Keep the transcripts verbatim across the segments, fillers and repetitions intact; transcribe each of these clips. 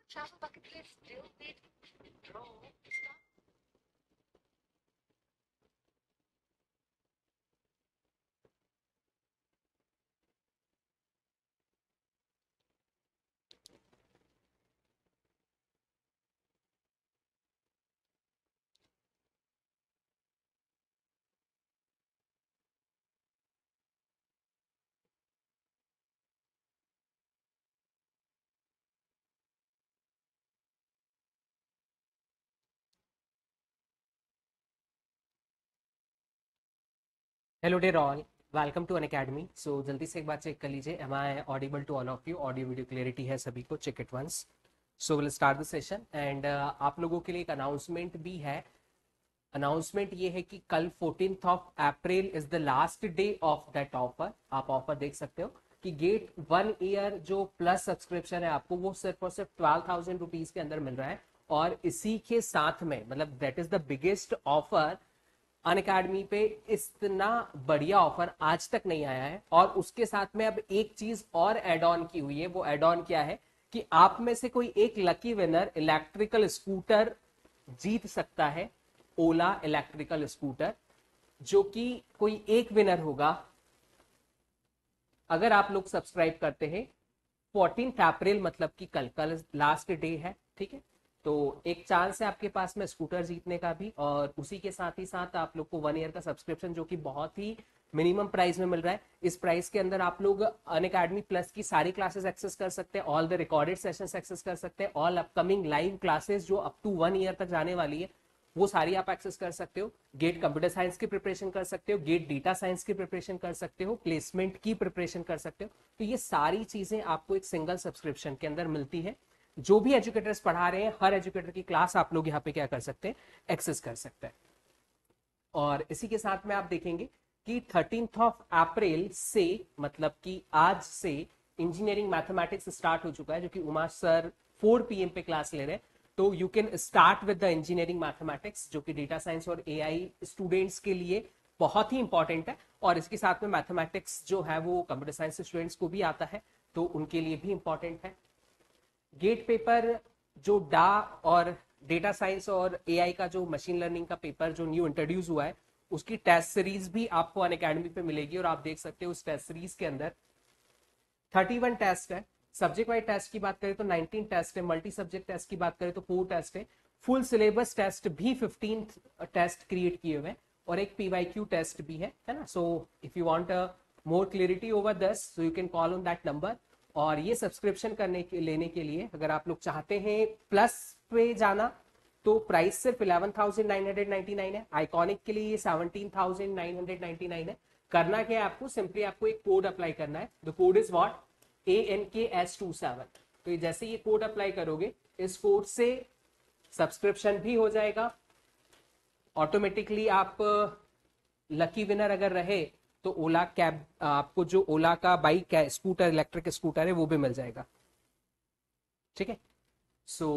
Travel bucket list still need draw. Hello dear all, welcome to Unacademy. So जल्दी से एक बार check कर लीजिए, am I audible to all of you? Audio video clarity है सभी को? Check it once. So will start the session and आप लोगों के लिए एक अनाउंसमेंट भी है। अनाउंसमेंट ये है कि कल fourteenth of April is the last day of that offer. आप ऑफर देख सकते हो कि गेट वन ईयर जो प्लस सब्सक्रिप्शन है आपको वो सिर्फ और सिर्फ ट्वेल्व थाउजेंड रुपीज के अंदर मिल रहा है। और इसी के साथ में मतलब that is the biggest offer Unacademy पे। इतना बढ़िया ऑफर आज तक नहीं आया है। और उसके साथ में अब एक चीज और एड ऑन की हुई है। वो एड ऑन क्या है कि आप में से कोई एक लकी विनर इलेक्ट्रिकल स्कूटर जीत सकता है। ओला इलेक्ट्रिकल स्कूटर, जो कि कोई एक विनर होगा अगर आप लोग सब्सक्राइब करते हैं फोर्टीन्थ अप्रैल, मतलब कि कल कल लास्ट डे है। ठीक है, तो एक चांस है आपके पास में स्कूटर जीतने का भी। और उसी के साथ ही साथ आप लोग को वन ईयर का सब्सक्रिप्शन जो कि बहुत ही मिनिमम प्राइस में मिल रहा है। इस प्राइस के अंदर आप लोग अन अकेडमी प्लस की सारी क्लासेस एक्सेस कर सकते हैं, all the recorded sessions access कर सकते हैं, ऑल अपकमिंग लाइव क्लासेस जो अप टू वन ईयर तक जाने वाली है वो सारी आप एक्सेस कर सकते हो। गेट कंप्यूटर साइंस की प्रिपरेशन कर सकते हो, गेट डेटा साइंस की प्रिपरेशन कर सकते हो, प्लेसमेंट की प्रिपरेशन कर सकते हो। तो ये सारी चीजें आपको एक सिंगल सब्सक्रिप्शन के अंदर मिलती है। जो भी एजुकेटर्स पढ़ा रहे हैं हर एजुकेटर की क्लास आप लोग यहाँ पे क्या कर सकते हैं, एक्सेस कर सकते हैं। और इसी के साथ में आप देखेंगे कि थर्टीन्थ ऑफ अप्रैल से, मतलब कि आज से इंजीनियरिंग मैथमेटिक्स स्टार्ट हो चुका है, जो कि उमा सर फोर पी एम पे क्लास ले रहे हैं। तो you can start with the engineering mathematics, जो कि डेटा साइंस और एआई स्टूडेंट्स के लिए बहुत ही इंपॉर्टेंट है। और इसके साथ में मैथमेटिक्स जो है वो कंप्यूटर साइंस स्टूडेंट्स को भी आता है, तो उनके लिए भी इंपॉर्टेंट है। गेट पेपर जो डा और डेटा साइंस और एआई का जो मशीन लर्निंग का पेपर जो न्यू इंट्रोड्यूस हुआ है, उसकी टेस्ट सीरीज भी आपको अन अकेडमी पे मिलेगी। और आप देख सकते हो उस टेस्ट सीरीज के अंदर थर्टी वन टेस्ट है। सब्जेक्ट वाइज टेस्ट की बात करें तो नाइनटीन टेस्ट है। मल्टी सब्जेक्ट टेस्ट की बात करें तो फोर टेस्ट है। फुल सिलेबस टेस्ट भी फिफ्टीन टेस्ट क्रिएट किए हुए हैं और एक पीवाईक्यू टेस्ट भी है है ना। So if you want more clarity over this so you can call on that number. और ये सब्सक्रिप्शन करने के लेने के लिए अगर आप लोग चाहते हैं प्लस पे जाना तो प्राइस सिर्फ eleven thousand nine hundred ninety nine है। आइकॉनिक के लिए ये seventeen thousand nine hundred ninety nine है। करना क्या है आपको, सिंपली आपको एक कोड अप्लाई करना है। The code is what, A N K S two seven. तो ये जैसे ये कोड अप्लाई करोगे इस कोड से सब्सक्रिप्शन भी हो जाएगा ऑटोमेटिकली। आप लकी विनर अगर रहे तो ओला कैब, आपको जो ओला का बाइक है, स्कूटर, इलेक्ट्रिक स्कूटर है, वो भी मिल जाएगा। ठीक है, so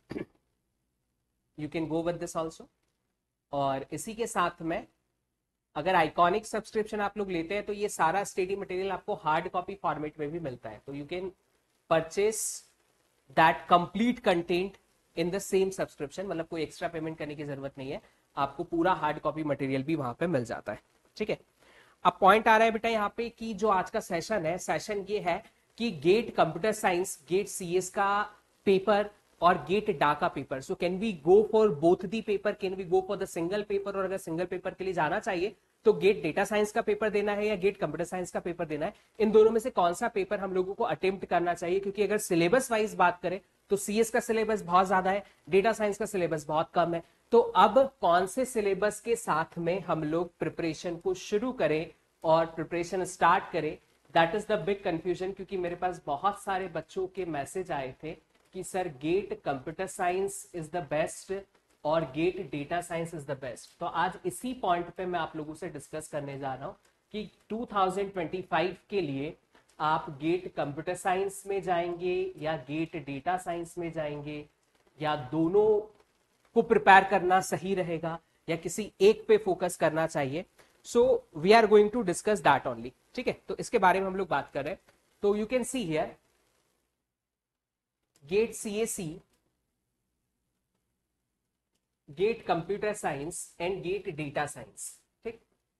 you can go with this also. और इसी के साथ में अगर आइकॉनिक सब्सक्रिप्शन आप लोग लेते हैं तो ये सारा स्टडी मटेरियल आपको हार्ड कॉपी फॉर्मेट में भी मिलता है। तो you can purchase that complete content in the same subscription, मतलब कोई एक्स्ट्रा पेमेंट करने की जरूरत नहीं है, आपको पूरा हार्ड कॉपी मटेरियल भी वहां पे मिल जाता है। ठीक है, अब पॉइंट आ रहा है बेटा यहाँ पे कि जो आज का सेशन है, सेशन ये है कि GATE computer science, GATE CS का पेपर और गेट डा का paper. So can we go for both the paper, can we go for the single paper? और अगर सिंगल पेपर के लिए जाना चाहिए तो गेट डेटा साइंस का पेपर देना है या गेट कंप्यूटर साइंस का पेपर देना है? इन दोनों में से कौन सा पेपर हम लोगों को अटेम्प्ट करना चाहिए? क्योंकि अगर सिलेबस वाइज बात करें तो सीएस का सिलेबस बहुत ज्यादा है, डेटा साइंस का सिलेबस बहुत कम है। तो अब कौन से सिलेबस के साथ में हम लोग प्रिपरेशन को शुरू करें और प्रिपरेशन स्टार्ट करें? That is the big confusion. क्योंकि मेरे पास बहुत सारे बच्चों के मैसेज आए थे कि sir GATE computer science is the best और GATE data science is the best. तो आज इसी पॉइंट पे मैं आप लोगों से डिस्कस करने जा रहा हूं कि टू थाउजेंड ट्वेंटी फाइव के लिए आप गेट कंप्यूटर साइंस में जाएंगे या गेट डेटा साइंस में जाएंगे, या दोनों को प्रिपेयर करना सही रहेगा, या किसी एक पे फोकस करना चाहिए। So we are going to discuss that only. ठीक है, तो इसके बारे में हम लोग बात कर रहे हैं। तो you can see here GATE CSE, GATE computer science and GATE data science. ठीक,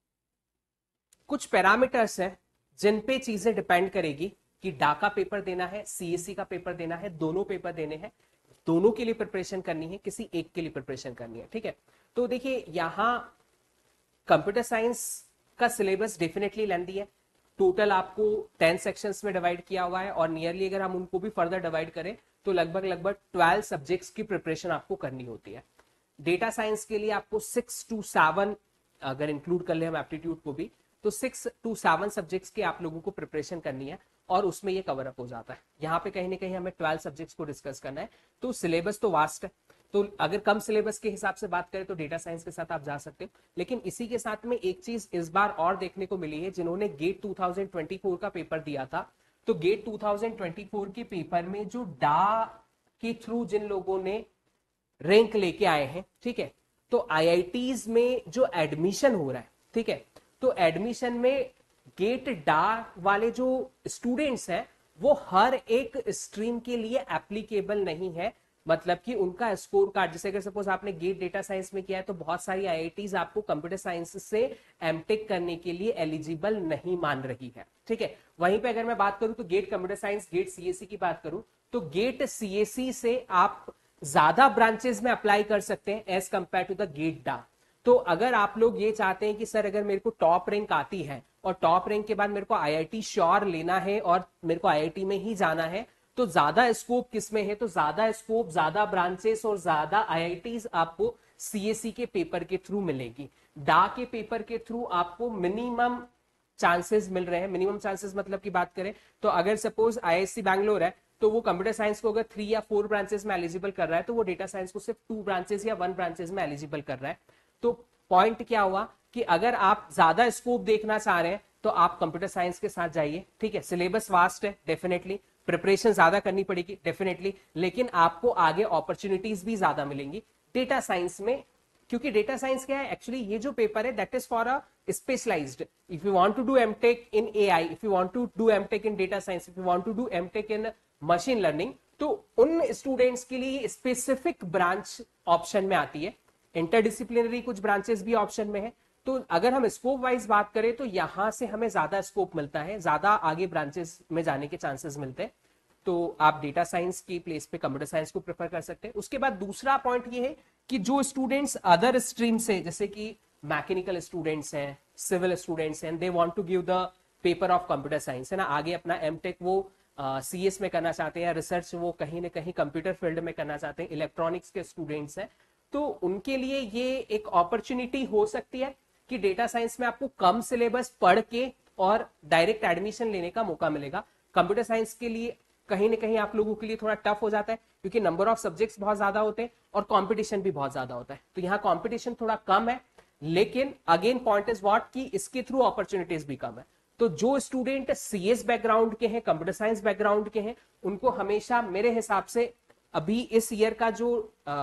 कुछ पैरामीटर्स हैं जिन पे चीजें डिपेंड करेगी कि डा का पेपर देना है, सीएससी का पेपर देना है, दोनों पेपर देने हैं, दोनों के लिए प्रिपरेशन करनी है, किसी एक के लिए प्रिपरेशन करनी है। ठीक है, तो देखिए यहां कंप्यूटर साइंस का सिलेबस डेफिनेटली लेंथी है। टोटल आपको टेन सेक्शंस में डिवाइड किया हुआ है और नियरली अगर हम उनको भी फर्दर डिवाइड करें तो लगभग लगभग ट्वेल्व सब्जेक्ट्स की प्रिपरेशन आपको करनी होती है। डेटा साइंस के लिए आपको सिक्स टू सेवन, अगर इंक्लूड कर ले हम एप्टीट्यूड को भी, तो सिक्स टू सेवन सब्जेक्ट्स के आप लोगों को प्रिपरेशन करनी है और उसमें ये कवर अप हो जाता है। यहाँ पे कहीं ना कहीं हमें ट्वेल्व सब्जेक्ट्स को डिस्कस करना है, तो सिलेबस तो वास्ट है। तो अगर कम सिलेबस के हिसाब से बात करें तो डेटा साइंस के साथ आप जा सकते हो, लेकिन इसी के साथ में एक चीज इस बार और देखने को मिली है, जिन्होंने GATE two thousand twenty four का पेपर दिया था, तो GATE two thousand twenty four के पेपर में जो डा के थ्रू जिन लोगों ने रैंक लेके आए हैं, ठीक है, तो आईआईटीज में जो एडमिशन हो रहा है, ठीक है, तो एडमिशन में गेट डा वाले जो स्टूडेंट्स हैं वो हर एक स्ट्रीम के लिए एप्लीकेबल नहीं है। मतलब कि उनका स्कोर कार्ड, जैसे अगर सपोज आपने गेट डेटा साइंस में किया है तो बहुत सारी आईआईटीज आपको कंप्यूटर साइंस से एमटेक करने के लिए एलिजिबल नहीं मान रही है। ठीक है, वहीं पे अगर मैं बात करूं तो GATE computer science, GATE CSE की बात करूं तो गेट सीएससी से आप ज्यादा ब्रांचेस में अप्लाई कर सकते हैं as compare to the GATE DA. तो अगर आप लोग ये चाहते हैं कि सर अगर मेरे को टॉप रैंक आती है और टॉप रैंक के बाद मेरे को आईआईटी श्योर लेना है और मेरे को आईआईटी में ही जाना है, तो ज्यादा स्कोप किसमें है, तो ज्यादा स्कोप, ज्यादा ब्रांचेस और ज्यादा आईआईटीज आपको सीएससी के पेपर के थ्रू मिलेगी। डा के पेपर के थ्रू आपको मिनिमम चांसेस मिल रहे हैं। मिनिमम चांसेस मतलब की बात करें तो अगर सपोज आईआईएससी बैंगलोर है तो वो कंप्यूटर साइंस को अगर थ्री या फोर ब्रांचेस में एलिजिबल कर रहा है, तो वो डेटा साइंस को सिर्फ टू ब्रांचेस या वन ब्रांचेस में एलिजिबल कर रहा है। तो पॉइंट क्या हुआ कि अगर आप ज्यादा स्कोप देखना चाह रहे हैं तो आप कंप्यूटर साइंस के साथ जाइए। ठीक है, सिलेबस वास्ट है, डेफिनेटली प्रिपरेशन ज्यादा करनी पड़ेगी, डेफिनेटली, लेकिन आपको आगे अपॉर्चुनिटीज भी ज्यादा मिलेंगी डेटा साइंस में। क्योंकि डेटा साइंस क्या है एक्चुअली, ये जो पेपर है that is for a specialized. If you want to do MTech in AI, if you want to do MTech in data science, if you want to do MTech in machine learning, तो उन students के लिए specific branch option में आती है। Interdisciplinary कुछ branches भी option में है। तो अगर हम स्कोप वाइज बात करें तो यहां से हमें ज्यादा स्कोप मिलता है, ज्यादा आगे ब्रांचेस में जाने के चांसेस मिलते हैं। तो आप डेटा साइंस की प्लेस पे कंप्यूटर साइंस को प्रेफर कर सकते हैं। उसके बाद दूसरा पॉइंट ये है कि जो स्टूडेंट्स अदर स्ट्रीम से, जैसे कि मैकेनिकल स्टूडेंट्स हैं, सिविल स्टूडेंट्स हैं, they want to give the paper of computer science, है ना, आगे अपना एमटेक वो सीएस uh, में करना चाहते हैं, रिसर्च वो कहीं ना कहीं कंप्यूटर फील्ड में करना चाहते हैं, इलेक्ट्रॉनिक्स के स्टूडेंट्स हैं, तो उनके लिए ये एक अपॉर्चुनिटी हो सकती है कि डेटा साइंस में आपको कम सिलेबस पढ़ के और डायरेक्ट एडमिशन लेने का मौका मिलेगा। कंप्यूटर साइंस के लिए कहीं ना कहीं आप लोगों के लिए थोड़ा टफ हो जाता है क्योंकि नंबर ऑफ सब्जेक्ट्स बहुत ज्यादा होते हैं और कंपटीशन भी बहुत ज्यादा होता है। तो यहाँ कंपटीशन थोड़ा कम है, लेकिन अगेन पॉइंट इज व्हाट कि इसके थ्रू अपॉर्चुनिटीज भी कम है। तो जो स्टूडेंट सीएस बैकग्राउंड के हैं, कंप्यूटर साइंस बैकग्राउंड के हैं, उनको हमेशा मेरे हिसाब से अभी इस ईयर का जो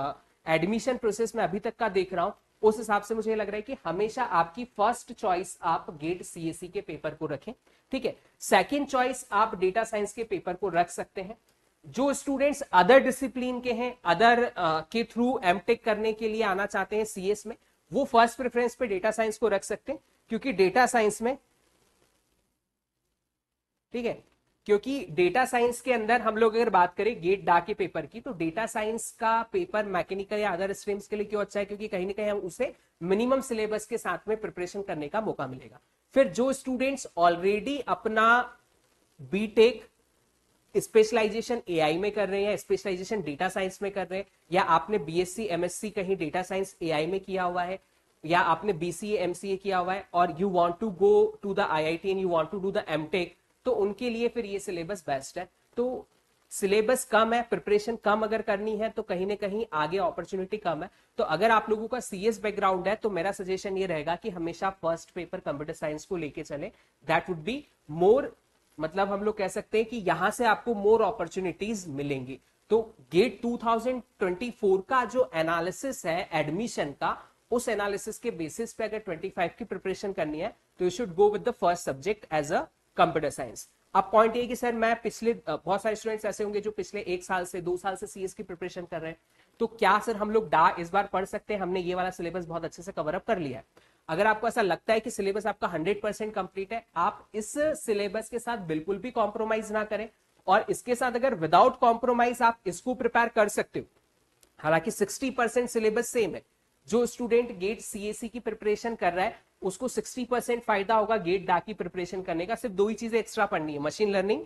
एडमिशन प्रोसेस में अभी तक का देख रहा हूं, उस हिसाब से मुझे लग रहा है कि हमेशा आपकी फर्स्ट चॉइस आप गेट सीएससी के पेपर को रखें। ठीक है, सेकंड चॉइस आप डेटा साइंस के पेपर को रख सकते हैं। जो स्टूडेंट्स अदर डिसिप्लिन के हैं, अदर uh, के थ्रू एमटेक करने के लिए आना चाहते हैं सीएस में, वो फर्स्ट प्रेफरेंस पे डेटा साइंस को रख सकते हैं। क्योंकि डेटा साइंस में, ठीक है, क्योंकि डेटा साइंस के अंदर हम लोग अगर बात करें गेट डा के पेपर की, तो डेटा साइंस का पेपर मैकेनिकल या अदर स्ट्रीम्स के लिए क्यों अच्छा है, क्योंकि कहीं ना कहीं हम उसे मिनिमम सिलेबस के साथ में प्रिपरेशन करने का मौका मिलेगा। फिर जो स्टूडेंट्स ऑलरेडी अपना बीटेक स्पेशलाइजेशन एआई में कर रहे हैं, स्पेशलाइजेशन डेटा साइंस में कर रहे हैं, या आपने बीएससी एमएससी कहीं डेटा साइंस एआई में किया हुआ है, या आपने बीसीए एमसीए किया हुआ है और you want to go to the IIT and you want to do the MTech, तो उनके लिए फिर ये सिलेबस बेस्ट है। तो सिलेबस कम है, प्रिपरेशन कम अगर करनी है तो कहीं ना कहीं आगे अपॉर्चुनिटी कम है। तो अगर आप लोगों का सीएस बैकग्राउंड है तो मेरा सजेशन ये रहेगा कि हमेशा फर्स्ट पेपर कंप्यूटर साइंस को लेके चले, दैट वुड बी मोर, मतलब हम लोग कह सकते हैं कि यहां से आपको मोर अपॉर्चुनिटीज मिलेंगी। तो GATE two thousand twenty four का जो एनालिसिस है एडमिशन का, उस एनालिसिस के बेसिस पे अगर ट्वेंटी फाइव की प्रिपरेशन करनी है तो you should go with the first subject as a computer science. अब पॉइंट ये कि सर मैं पिछले बहुत सारे स्टूडेंट्स ऐसे होंगे जो पिछले एक साल से दो साल से सीएस की प्रिपरेशन कर रहे हैं, तो क्या सर हम लोग डा इस बार पढ़ सकते हैं, हमने ये वाला सिलेबस बहुत अच्छे से कवर अप कर लिया है? अगर आपको ऐसा लगता है कि सिलेबस आपका हंड्रेड परसेंट कंप्लीट है, आप इस सिलेबस के साथ बिल्कुल भी कॉम्प्रोमाइज ना करें, और इसके साथ अगर विदाउट कॉम्प्रोमाइज आप इसको प्रिपेयर कर सकते हो, हालांकि सिक्सटी परसेंट सिलेबस सेम है। जो स्टूडेंट गेट सीएसी की प्रिपरेशन कर रहा है उसको सिक्सटी परसेंट फायदा होगा गेट डा की प्रिपरेशन करने का। सिर्फ दो ही चीजें एक्स्ट्रा पढ़नी है, मशीन लर्निंग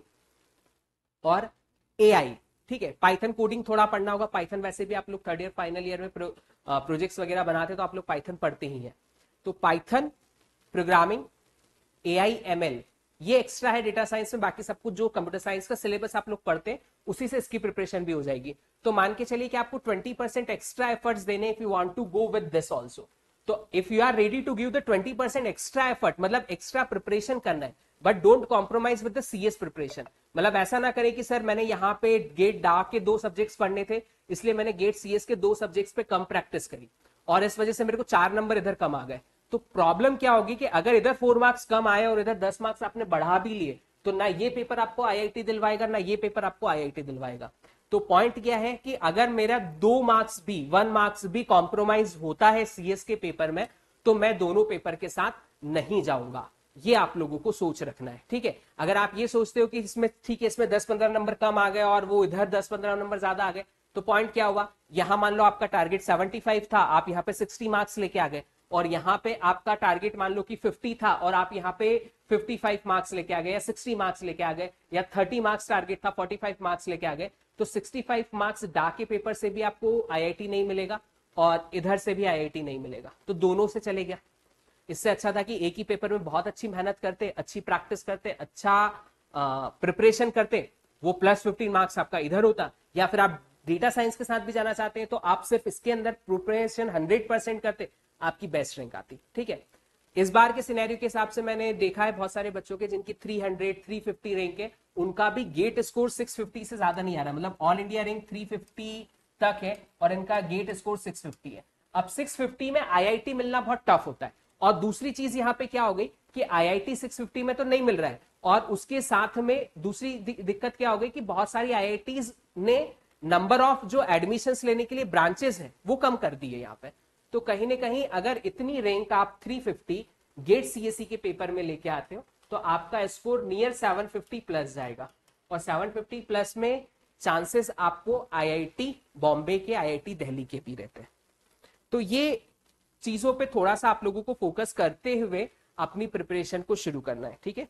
और एआई, ठीक है। पाइथन कोडिंग थोड़ा पढ़ना होगा, पाइथन वैसे भी आप लोग थर्ड ईयर फाइनल ईयर में प्रो, प्रोजेक्ट्स वगैरह बनाते हैं तो आप लोग पाइथन पढ़ते ही हैं। तो पाइथन, प्रोग्रामिंग, एआई, एमएल, ये एक्स्ट्रा है डेटा साइंस में। बाकी सब कुछ जो कंप्यूटर साइंस का सिलेबस आप लोग पढ़ते हैं उसी से इसकी प्रिपरेशन भी हो जाएगी। तो मान के चलिए कि आपको ट्वेंटी परसेंट एक्स्ट्रा एफर्ट्स देने if you want to go with this also. तो if you are ready to give the twenty percent extra effort, मतलब एक्स्ट्रा प्रिपरेशन करना है, but don't compromise with the CS preparation. मतलब ऐसा ना करें कि सर मैंने यहाँ पे गेट डा के दो सब्जेक्ट्स पढ़ने थे इसलिए मैंने गेट सीएस के दो सब्जेक्ट्स पे कम प्रैक्टिस करी और इस वजह से मेरे को चार नंबर इधर कम आ गए। तो प्रॉब्लम क्या होगी कि अगर इधर फोर मार्क्स कम आए और इधर दस मार्क्स आपने बढ़ा भी लिए तो ना ये पेपर आपको आईआईटी दिलवाएगा ना ये पेपर आपको आईआईटी दिलवाएगा। तो पॉइंट क्या है कि अगर मेरा दो मार्क्स भी वन मार्क्स भी कॉम्प्रोमाइज होता है सीएस के पेपर में तो मैं दोनों पेपर के साथ नहीं जाऊंगा। ये आप लोगों को सोच रखना है, ठीक है। अगर आप ये सोचते हो कि इसमें ठीक है इसमें दस पंद्रह नंबर कम आ गए और वो इधर दस पंद्रह नंबर ज्यादा आ गए, तो पॉइंट क्या हुआ, यहां मान लो आपका टारगेट सेवेंटी फाइव था, आप यहाँ पे सिक्सटी मार्क्स लेके आ गए, और यहाँ पे आपका टारगेट मान लो कि फिफ्टी था और आप यहाँ पे फिफ्टी फाइव मार्क्स लेके आ गए या सिक्सटी मार्क्स लेके आ गए, या थर्टी मार्क्स टारगेट था फोर्टी फाइव मार्क्स लेके आ गए, तो सिक्सटी फाइव मार्क्स डा के पेपर से भी आपको आईआईटी नहीं मिलेगा और इधर से भी आईआईटी नहीं मिलेगा, तो दोनों से चले गया। इससे अच्छा था कि एक ही पेपर में बहुत अच्छी मेहनत करते, अच्छी प्रैक्टिस करते, अच्छा प्रिपरेशन करते, वो प्लस फिफ्टीन मार्क्स आपका इधर होता। या फिर आप डेटा साइंस के साथ भी जाना चाहते हैं तो आप सिर्फ इसके अंदर प्रिपरेशन हंड्रेड परसेंट करते, आपकी बेस्ट रैंक आती, ठीक है। इस बार के सिनेरियो के हिसाब से मैंने देखा है बहुत सारे बच्चों के जिनकी three hundred three fifty rank है, उनका भी गेट स्कोर सिक्स फिफ्टी से ज्यादा नहीं आ रहा, मतलब all India rank three fifty तक है और इनका गेट स्कोर सिक्स फिफ्टी है। अब सिक्स फिफ्टी में आईआईटी मिलना बहुत टफ होता है, और दूसरी चीज यहाँ पे क्या हो गई कि आईआईटी सिक्स फिफ्टी में तो नहीं मिल रहा है, और उसके साथ में दूसरी दिक्कत क्या हो गई कि बहुत सारी आईआईटीज ने नंबर ऑफ जो एडमिशंस लेने के लिए ब्रांचेस हैं वो कम कर दिए यहाँ पे। तो कहीं ना कहीं अगर इतनी रैंक आप थ्री फिफ्टी गेट सीएससी के पेपर में लेके आते हो तो आपका score near seven fifty plus जाएगा, और सेवन फिफ्टी प्लस में चांसेस आपको आईआईटी बॉम्बे के, आईआईटी दिल्ली के भी रहते हैं। तो ये चीजों पे थोड़ा सा आप लोगों को फोकस करते हुए अपनी प्रिपरेशन को शुरू करना है, ठीक है।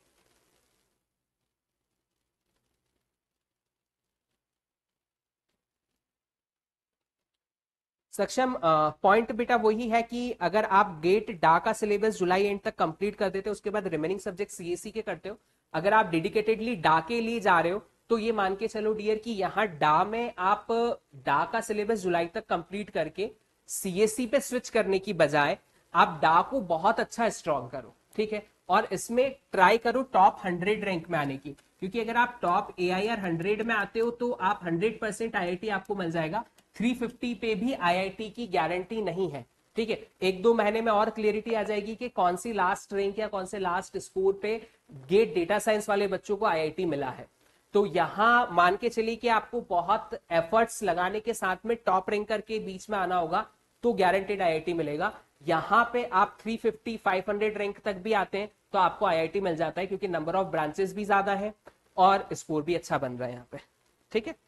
सक्षम पॉइंट बेटा वही है कि अगर आप गेट डा का सिलेबस जुलाई एंड तक कंप्लीट कर देते हो उसके बाद रिमेनिंग सब्जेक्ट सीएससी के करते हो, अगर आप डेडिकेटेडली डा के लिए जा रहे हो तो ये मान के चलो डियर कि यहाँ डा में आप डा का सिलेबस जुलाई तक कंप्लीट करके सीएससी पे स्विच करने की बजाय आप डा को बहुत अच्छा स्ट्रॉन्ग करो, ठीक है। और इसमें ट्राई करो टॉप हंड्रेड रैंक में आने की, क्योंकि अगर आप टॉप एआईआर हंड्रेड में आते हो तो आप हंड्रेड परसेंट आईआईटी आपको मिल जाएगा, थ्री फिफ्टी पे भी आईआईटी की गारंटी नहीं है, ठीक है। एक दो महीने में और क्लियरिटी आ जाएगी कि कौन सी लास्ट रैंक या कौन से लास्ट स्कोर पे गेट डेटा साइंस वाले बच्चों को आईआईटी मिला है। तो यहां मान के चलिए कि आपको बहुत एफर्ट्स लगाने के साथ में टॉप रैंकर के बीच में आना होगा तो गारंटेड आईआईटी मिलेगा। यहां पे आप three fifty five hundred rank तक भी आते हैं तो आपको आईआईटी मिल जाता है, क्योंकि नंबर ऑफ ब्रांचेस भी ज्यादा है और स्कोर भी अच्छा बन रहा है यहाँ पे, ठीक है।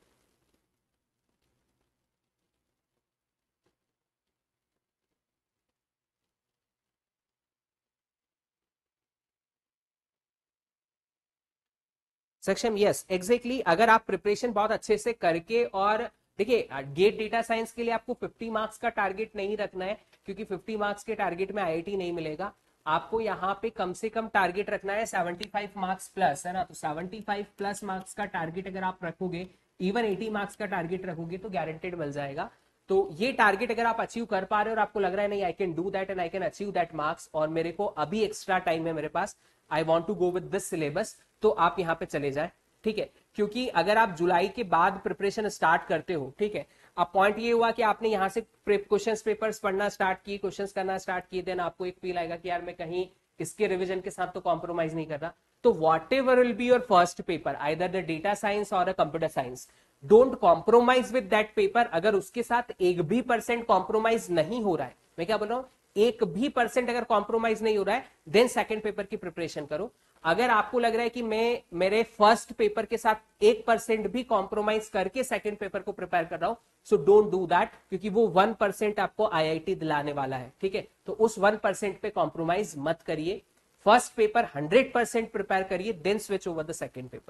सक्षम यस एग्जैक्टली, अगर आप प्रिपरेशन बहुत अच्छे से करके, और देखिए गेट डेटा साइंस के लिए आपको फिफ्टी मार्क्स का टारगेट नहीं रखना है, क्योंकि फिफ्टी मार्क्स के टारगेट में आईआईटी नहीं मिलेगा। आपको यहाँ पे कम से कम टारगेट रखना है सेवेंटी फाइव मार्क्स प्लस, है ना। तो सेवेंटी फाइव प्लस मार्क्स का टारगेट अगर आप रखोगे, इवन एटी मार्क्स का टारगेट रखोगे तो गारंटेड मिल जाएगा। तो ये टारगेट अगर आप अचीव कर पा रहे हो और आपको लग रहा है नहीं I can do that and I can achieve that marks, और मेरे को अभी एक्स्ट्रा टाइम है मेरे पास, I want to go with this syllabus, तो आप यहाँ पे चले जाए, ठीक है। क्योंकि अगर आप जुलाई के बाद प्रिपरेशन स्टार्ट करते हो, ठीक है, अब पॉइंट ये हुआ कि आपने यहाँ से क्वेश्चंस पेपर्स पढ़ना स्टार्ट किए, क्वेश्चंस करना स्टार्ट किए, देन आपको एक फील आएगा कि यार मैं कहीं इसके रिवीजन के साथ तो कॉम्प्रोमाइज नहीं कर रहा, तो whatever will be your first paper, either the data science और a computer science, don't compromise with that paper. अगर उसके साथ एक भी परसेंट कॉम्प्रोमाइज नहीं हो रहा है, मैं क्या बोल रहा हूं, एक भी परसेंट अगर कॉम्प्रोमाइज नहीं हो रहा है, देन सेकंड पेपर की प्रिपरेशन करो. अगर आपको लग रहा है कि मैं मेरे फर्स्ट पेपर के साथ एक परसेंट भी कॉम्प्रोमाइज करके सेकंड पेपर को प्रिपेयर कर रहा हूं, सो डोंट डू दैट, क्योंकि वो वन परसेंट आपको आईआईटी दिलाने वाला है. ठीक है, तो उस वन परसेंट पे कॉम्प्रोमाइज मत करिए. First paper hundred percent prepare करिए, then switch over the second paper.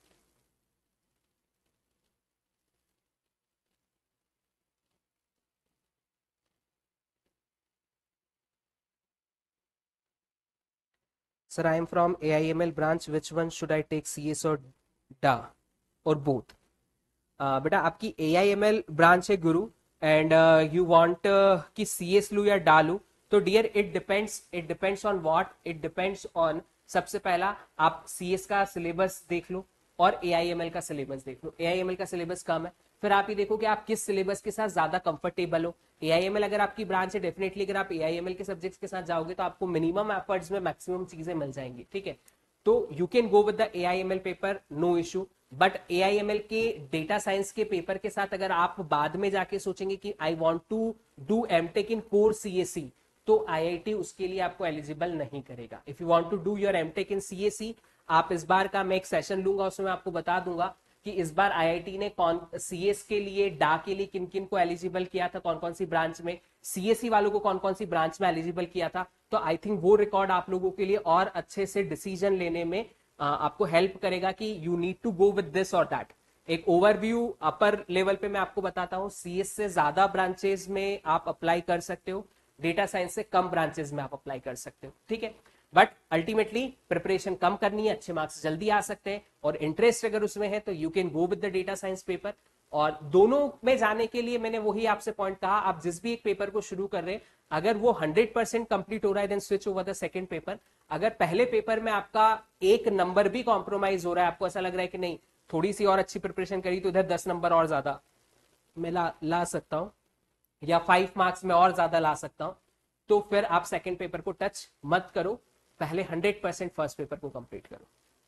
Sir, I am from A I M L branch. Which one should I take, C S or D A or both? Uh, बेटा आपकी A I M L branch है गुरु, and you want कि C S लू या DA लू, तो dear it depends, it depends on what, it depends on. सबसे पहला आप C S का सिलेबस देख लो और A I M L का सिलेबस देख लो. A I M L का सिलेबस कम है, फिर आप ये देखो कि आप किस सिलेबस के साथ ज्यादा कंफर्टेबल हो. A I M L अगर आपकी ब्रांच है, डेफिनेटली अगर आप A I M L के सब्जेक्ट्स के साथ जाओगे तो आपको मिनिमम एफर्ट्स में मैक्सिमम चीजें मिल जाएंगी. ठीक है, तो you can go with the A I M L paper, no issue. But A I M L के डेटा साइंस के पेपर के साथ अगर आप बाद में जाके सोचेंगे कि I want to do MTech in core C S E, तो I I T उसके लिए आपको एलिजिबल नहीं करेगा. If you want to do your MTech in C S E, आप इस बार का मैं एक सेशन लूंगा, उसमें आपको बता दूंगा कि इस बार I I T ने कौन C S के लिए, डा के लिए किन किन को एलिजिबल किया था, कौन कौन सी ब्रांच में, C S E वालों को कौन कौन सी ब्रांच में एलिजिबल किया था. तो आई थिंक वो रिकॉर्ड आप लोगों के लिए और अच्छे से डिसीजन लेने में आ, आपको हेल्प करेगा कि you need to go with this और दैट. एक ओवरव्यू अपर लेवल पे मैं आपको बताता हूँ. C S से ज्यादा ब्रांचेस में आप अप्लाई कर सकते हो, डेटा साइंस से कम ब्रांचेस में आप अप्लाई कर सकते हो. ठीक है, बट अल्टीमेटली प्रिपरेशन कम करनी है, अच्छे मार्क्स जल्दी आ सकते हैं, और इंटरेस्ट अगर उसमें है तो you can go with the data science paper. और दोनों में जाने के लिए मैंने वही आपसे पॉइंट कहा, आप जिस भी एक पेपर को शुरू कर रहे हैं, अगर वो हंड्रेड परसेंट कंप्लीट हो रहा है, then switch over the second paper. अगर पहले पेपर में आपका एक नंबर भी कॉम्प्रोमाइज हो रहा है, आपको ऐसा लग रहा है कि नहीं थोड़ी सी और अच्छी प्रिपरेशन करी तो इधर दस नंबर और ज्यादा मैं ला, ला सकता हूं, या फाइव मार्क्स में और ज्यादा ला सकता हूं, तो फिर आप सेकंड पेपर को टच मत करो, पहले हंड्रेड परसेंट फर्स्ट पेपर को कंप्लीट करो.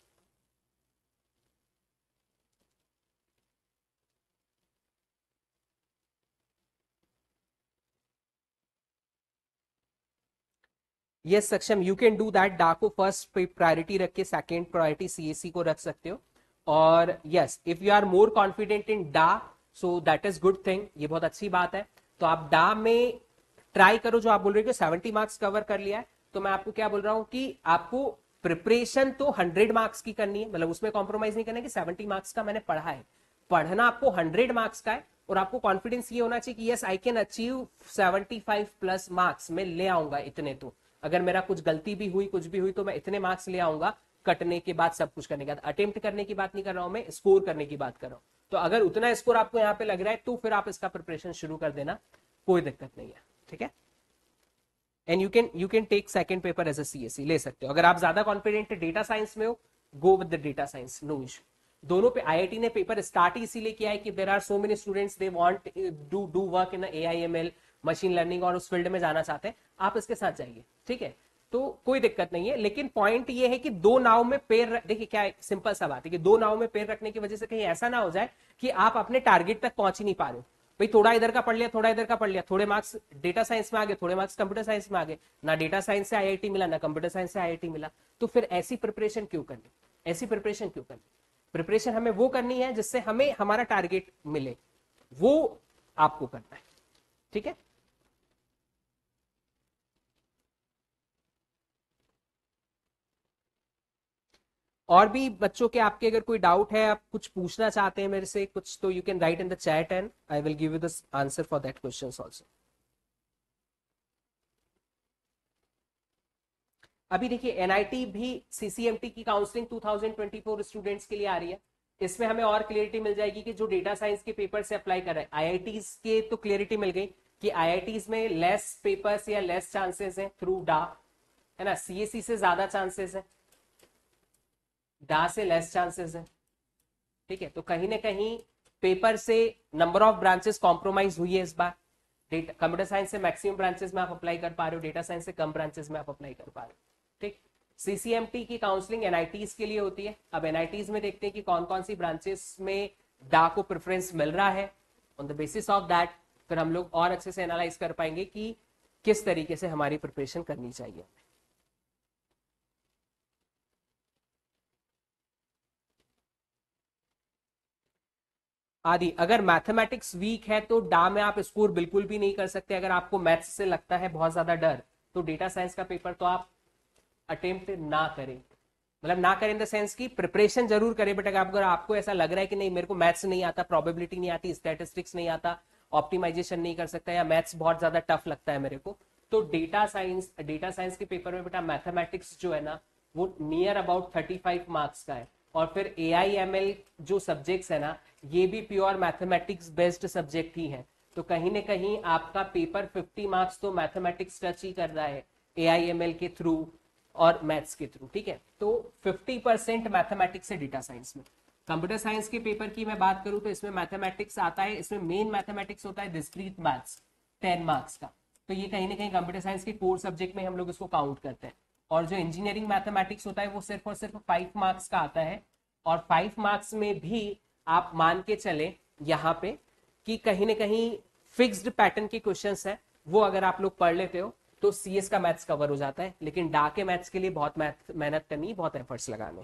Yes Saksham, you can do that. DA को फर्स्ट प्रायोरिटी रख के सेकेंड प्रायोरिटी सीएससी को रख सकते हो. और yes, if you are more confident in DA, so that is good thing, ये बहुत अच्छी बात है. तो आप डा में ट्राई करो, जो आप बोल रहे हो सेवेंटी मार्क्स कवर कर लिया है, तो मैं आपको क्या बोल रहा हूं कि आपको प्रिपरेशन तो हंड्रेड मार्क्स की करनी है, मतलब उसमें कॉम्प्रोमाइज नहीं करना है कि सेवेंटी मार्क्स का मैंने पढ़ा है. पढ़ना आपको हंड्रेड मार्क्स का है, और आपको कॉन्फिडेंस ये होना चाहिए कि yes I can achieve seventy five plus marks, मैं ले आऊंगा इतने. तो अगर मेरा कुछ गलती भी हुई, कुछ भी हुई, तो मैं इतने मार्क्स ले आऊंगा कटने के बाद, सब कुछ करने के बाद. अटेम्प्ट करने की बात नहीं कर रहा हूं मैं, स्कोर करने की बात कर रहा हूं. तो अगर उतना स्कोर आपको यहाँ पे लग रहा है, तो फिर आप इसका प्रिपरेशन शुरू कर देना, कोई दिक्कत नहीं है. ठीक है, and you can you can take second paper as a CSC, ले सकते हो. अगर आप ज्यादा कॉन्फिडेंट डेटा साइंस में हो, go with the data science, no issue. दोनों पे आईआईटी ने पेपर स्टार्ट इसीलिए किया है कि there are so many students, they want do do work in AIML, machine learning, और उस फील्ड में जाना चाहते हैं. आप इसके साथ जाइए. ठीक है, तो कोई दिक्कत नहीं है. लेकिन पॉइंट ये है कि दो नाव में पैर, देखिए क्या सिंपल सा बात है कि दो नाव में पैर रखने की वजह से कहीं ऐसा ना हो जाए कि आप अपने टारगेट तक पहुंच ही नहीं पा रहे हो. भाई थोड़ा इधर का पढ़ लिया, थोड़ा इधर का पढ़ लिया, थोड़े मार्क्स डेटा साइंस में आ गए, थोड़े मार्क्स कंप्यूटर साइंस में आ गए, ना डेटा साइंस से आईआईटी मिला, ना कंप्यूटर साइंस से आईआईटी मिला. तो फिर ऐसी प्रिपरेशन क्यों करनी, ऐसी प्रिपरेशन क्यों करनी. प्रिपरेशन हमें वो करनी है जिससे हमें हमारा टारगेट मिले, वो आपको करना है. ठीक है, और भी बच्चों के आपके अगर कोई डाउट है, आप कुछ पूछना चाहते हैं मेरे से कुछ, तो you can write in the chat and I will give you the answer for that questions also. अभी देखिए एनआईटी भी सीसीएमटी की counselling two thousand twenty four students के लिए आ रही है. इसमें हमें और क्लियरिटी मिल जाएगी कि जो डेटा साइंस के पेपर से अप्लाई कर रहे हैं. आईआईटीज के तो क्लियरिटी मिल गई कि आईआईटीज में लेस पेपर्स या लेस चांसेस हैं थ्रू डा, है ना. सीएससी से ज्यादा चांसेस है, डा से लेस चांसेस है. ठीक है, तो कहीं ना कहीं पेपर से नंबर ऑफ ब्रांचेस कॉम्प्रोमाइज हुई है इस बार. कंप्यूटर साइंस से मैक्सिमम ब्रांचेस में आप अप्लाई कर पा रहे हो, डेटा साइंस से कम ब्रांचेस में आप अप्लाई कर पा रहे हो. ठीक, सीसीएमटी की काउंसलिंग एनआईटीज के लिए होती है। अब एनआईटीज में देखते हैं कि कौन कौन सी ब्रांचेस में डा को प्रेफरेंस मिल रहा है। On the basis of that फिर हम लोग और अच्छे से एनालाइज कर पाएंगे कि किस तरीके से हमारी प्रिपरेशन करनी चाहिए। आदि अगर मैथमेटिक्स वीक है तो डा में आप स्कोर बिल्कुल भी नहीं कर सकते। अगर आपको मैथ्स से लगता है बहुत ज्यादा डर तो डेटा साइंस का पेपर तो आप अटेम्प्ट ना करें, मतलब ना करें इन द सेंस की प्रिपरेशन जरूर करें, बट अगर आपको ऐसा लग रहा है कि नहीं मेरे को मैथ्स नहीं आता, प्रोबेबिलिटी नहीं आती, स्टैटिस्टिक्स नहीं आता, ऑप्टिमाइजेशन नहीं कर सकता या मैथ्स बहुत ज्यादा टफ लगता है मेरे को, तो डेटा साइंस डेटा साइंस के पेपर में बेटा मैथमेटिक्स जो है ना वो near about thirty five marks का है। और फिर ए आई एम एल जो सब्जेक्ट्स है ना ये भी प्योर मैथमेटिक्स बेस्ड सब्जेक्ट ही है, तो कहीं ना कहीं आपका पेपर फिफ्टी मार्क्स तो मैथमेटिक्स टच ही कर रहा है ए आई एम एल के थ्रू और मैथ्स के थ्रू, ठीक है। तो फिफ्टी परसेंट मैथमेटिक्स है डेटा साइंस में। कंप्यूटर साइंस के पेपर की मैं बात करूं तो इसमें मैथमेटिक्स आता है, इसमें मेन मैथमेटिक्स होता है डिस्क्रीट मैथ्स टेन मार्क्स का, तो ये कहीं ना कहीं कंप्यूटर साइंस के कोर सब्जेक्ट में हम लोग इसको काउंट करते हैं। और जो इंजीनियरिंग मैथमेटिक्स होता है वो सिर्फ और सिर्फ फाइव मार्क्स का आता है, और फाइव मार्क्स में भी आप मान के चले यहाँ पे कि कहीं ना कहीं फिक्स्ड पैटर्न के क्वेश्चंस है, वो अगर आप लोग पढ़ लेते हो तो सीएस का मैथ्स कवर हो जाता है। लेकिन डा के मैथ्स के लिए बहुत मेहनत करनी, बहुत एफर्ट्स लगाने।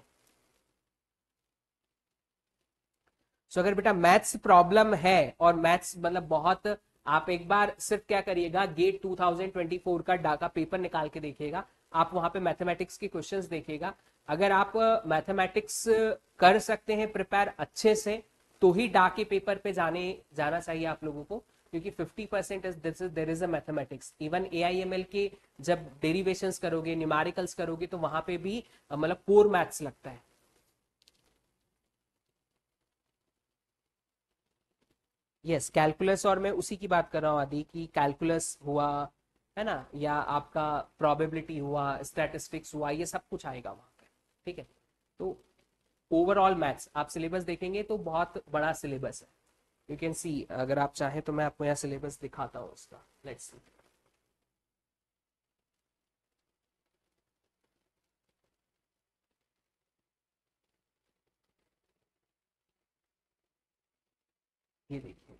सो अगर बेटा मैथ्स प्रॉब्लम है और मैथ्स मतलब बहुत, आप एक बार सिर्फ क्या करिएगा GATE two thousand twenty four का डा का पेपर निकाल के देखिएगा, आप वहां पे मैथमेटिक्स के क्वेश्चंस देखिएगा। अगर आप मैथमेटिक्स कर सकते हैं प्रिपेयर अच्छे से तो ही डा के पेपर पे जाने जाना चाहिए आप लोगों को, क्योंकि fifty percent this is there is a mathematics. Even A I M L के जब डेरिवेशंस करोगे, न्यूमेरिकल्स करोगे तो वहां पे भी मतलब कोर मैथ्स लगता है। यस कैलकुलस, और मैं उसी की बात कर रहा हूँ आदि की कैलकुलस हुआ है ना, या आपका प्रोबेबिलिटी हुआ, स्टैटिस्टिक्स हुआ, ये सब कुछ आएगा वहां पे, ठीक है। तो ओवरऑल मैथ्स आप सिलेबस देखेंगे तो बहुत बड़ा सिलेबस है। यू कैन सी, अगर आप चाहें तो मैं आपको यहाँ सिलेबस दिखाता हूँ उसका, लेट्स सी। ये देखिए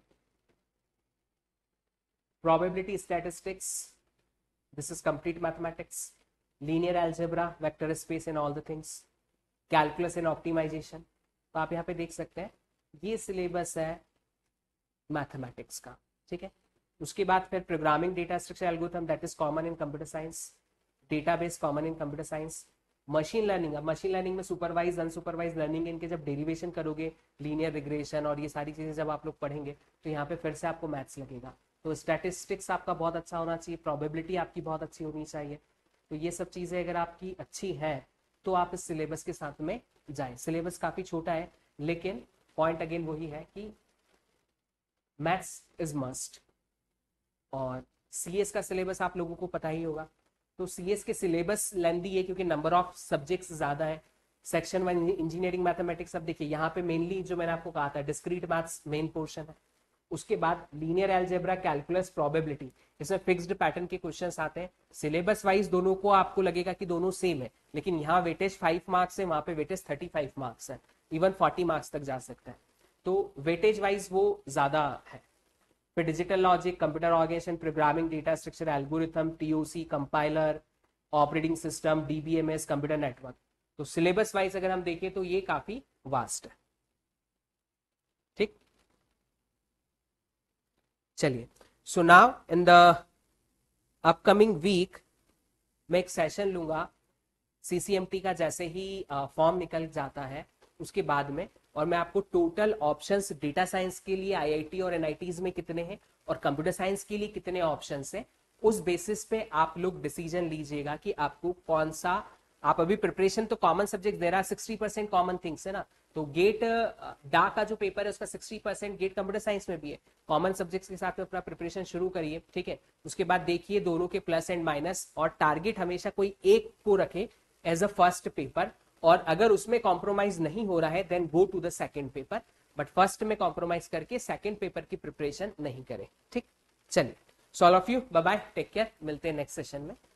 probability statistics, this is complete mathematics, linear algebra, vector space and all the things, calculus and optimization। तो आप यहाँ पे देख सकते हैं ये सिलेबस है मैथमेटिक्स का, ठीक है। उसके बाद फिर programming data structure algorithm that is common in computer science, database common in computer science, machine learning. अब मशीन लर्निंग में सुपरवाइज अनसुपरवाइज लर्निंग इनके जब डेरिवेशन करोगे, लीनियर रिग्रेशन और ये सारी चीजें जब आप लोग पढ़ेंगे तो यहाँ पे फिर से आपको मैथ्स लगेगा। तो स्टैटिस्टिक्स आपका बहुत अच्छा होना चाहिए, प्रोबेबिलिटी आपकी बहुत अच्छी होनी चाहिए। तो ये सब चीजें अगर आपकी अच्छी हैं तो आप इस सिलेबस के साथ में जाएं। सिलेबस काफी छोटा है लेकिन पॉइंट अगेन वही है कि मैथ्स इज मस्ट। और सीएस का सिलेबस आप लोगों को पता ही होगा, तो सीएस के सिलेबस लेंदी है क्योंकि नंबर ऑफ सब्जेक्ट्स ज्यादा है। सेक्शन वन इंजीनियरिंग मैथमेटिक्स, अब देखिए यहाँ पे मेनली जो मैंने आपको कहा था डिस्क्रीट मैथ्स मेन पोर्शन है, उसके बाद लीनियर अलजेब्रा, कैलकुलस, प्रोबेबिलिटी, इसमें फिक्स्ड पैटर्न के क्वेश्चंस आते हैं। सिलेबस वाइज दोनों को आपको लगेगा कि दोनों सेम है, लेकिन यहाँ वेटेज फाइव मार्क्स है, वहां पे वेटेज थर्टी फाइव मार्क्स है, इवन फोर्टी मार्क्स तक जा सकता है, तो वेटेज वाइज वो ज्यादा है। फिर digital logic, computer organisation, programming, data structure algorithm, TOC, compiler, operating system, DBMS, computer network. तो सिलेबस वाइज अगर हम देखें तो ये काफी वास्ट है, ठीक। चलिए, so now in the upcoming week मैं एक सेशन लूंगा सीसीएमटी का, जैसे ही फॉर्म निकल जाता है उसके बाद में, और मैं आपको टोटल ऑप्शंस डेटा साइंस के लिए आईआईटी और एनआईटीज में कितने हैं और कंप्यूटर साइंस के लिए कितने ऑप्शंस हैं, उस बेसिस पे आप लोग डिसीजन लीजिएगा कि आपको कौन सा। आप अभी प्रिपरेशन तो कॉमन सब्जेक्ट दे रहा है, सिक्सटी परसेंट कॉमन थिंग्स है ना, तो गेट डा का जो पेपर है उसका sixty percent GATE computer science में भी है। कॉमन सब्जेक्ट्स के साथ में अपना प्रिपरेशन शुरू करिए, ठीक है। उसके बाद देखिए दोनों के प्लस एंड माइनस, और टारगेट हमेशा कोई एक को रखे एज अ फर्स्ट पेपर, और अगर उसमें कॉम्प्रोमाइज नहीं हो रहा है then go to the second paper, but first में कॉम्प्रोमाइज करके सेकंड पेपर की प्रिपरेशन नहीं करें, ठीक। चलिए, so all of you bye bye, take care, मिलते हैं नेक्स्ट सेशन में।